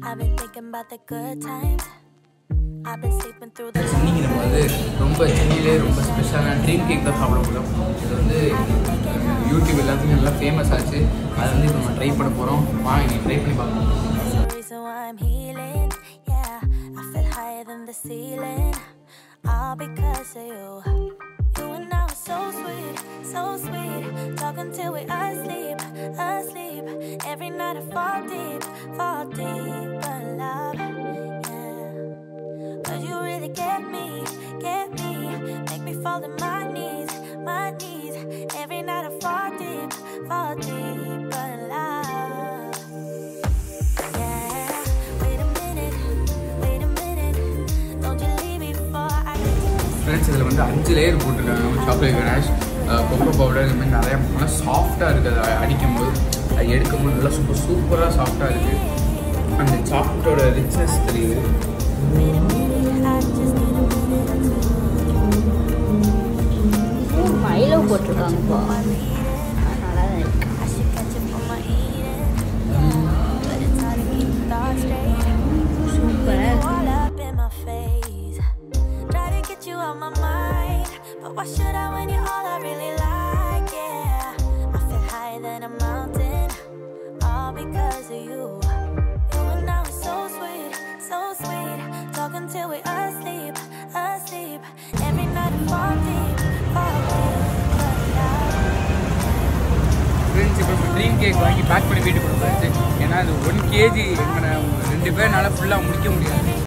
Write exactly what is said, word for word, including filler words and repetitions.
I've been thinking about the good times. I've been sleeping through the இன்னைக்கு நம்ம வந்து ரொம்ப சென்னையிலே ரொம்ப ஸ்பெஷலான ட்ரீம் கேக் தான் சாப்பிட போகிறோம். இது வந்து யூடியூப் எல்லாத்துக்கும் நல்லா ஃபேமஸ் ஆச்சு. அதை வந்து இப்போ நம்ம ட்ரை பண்ண போகிறோம். வாங்க நீ ட்ரை பண்ணி பார்க்கலாம். All because of you. You and I were so sweet, so sweet. Talking till we asleep, asleep. Every night I fall deep, fall deep. But love, yeah. Cause you really get me, get me. Make me fall to my knees, my knees. Every night I fall deep, fall deep. But love, yeah. Wait a minute, wait a minute. Don't you leave me for I get to miss. Friends இதில் வந்து அஞ்சு layer போட்டிருக்காங்க. Chocolate ganache, cocoa powder, இது மாதிரி நிறையா நல்லா சாஃப்டாக இருக்குது. அதை அடிக்கும்போது அது எடுக்கும்போது நல்லா சூப்பர் சூப்பராக சாஃப்டாக இருக்குது. அந்த சாக்லேட்டோட ரிச்னஸ் தெரியுது. மைலோ போட்டிருக்காங்கப்பா, நல்லா தான் இருக்கு. Why should I when you're all I really like, yeah. I feel higher than a mountain, all because of you. You and I were so sweet, so sweet. Talking till we asleep, asleep. Every night I fall deep, fall deep. Friends இப்போ dream cake வாங்கி pack பண்ணி வீட்டுக்கு கொடுத்தாச்சு. ஏன்னா அது one KG ரெண்டு பேர்னால ஃபுல்லாக முடிக்க முடியாது.